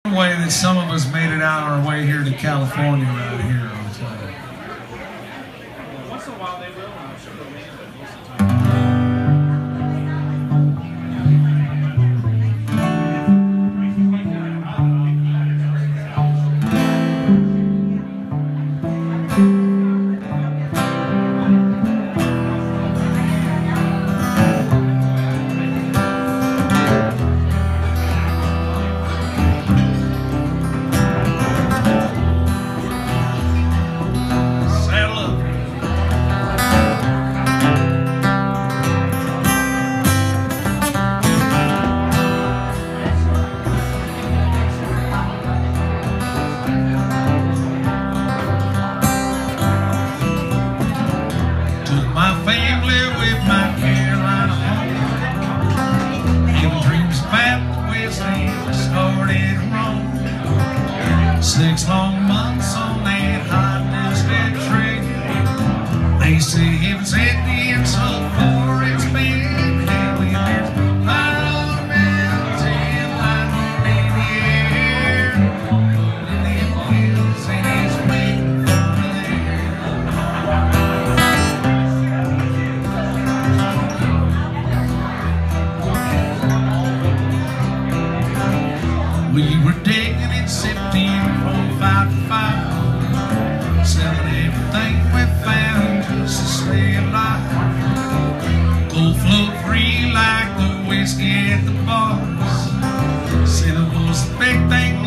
way that some of us made it out our way here to California right here. I'll tell you. Once in a while they will, I'm sure they'll make it, but most of the family with my Carolina home. Even dreams about the West End started wrong. 6 long months on that hot dusted trail. They say heaven's at the end so far it's been hell. And there's fire all around till I'm in the air. And the hills and it's waiting for me there. We were digging and sifting from 5 to 5, selling everything we found just to stay alive. Cold flow free like the whiskey at the bars. Said it was the big thing